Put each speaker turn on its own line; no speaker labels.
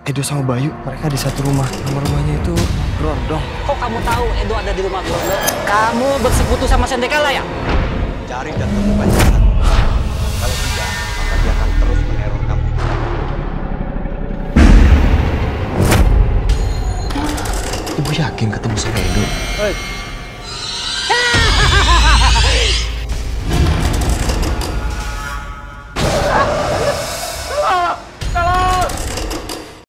Edo sama Bayu, mereka di satu rumah. Nama rumahnya itu Grondong.
Kok kamu tahu Edo ada di rumah Grondong? Kamu bersekutu sama Sendekala ya?
Cari dan temukan jalan. Kalau tidak, maka dia akan terus meneror kamu.
Ibu yakin ketemu sama Edo?
Hei,